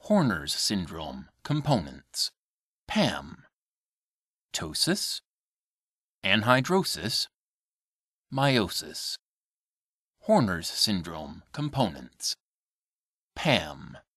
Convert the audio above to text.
Horner's syndrome, components. PAM. Ptosis, anhydrosis, meiosis. Horner's syndrome, components. PAM.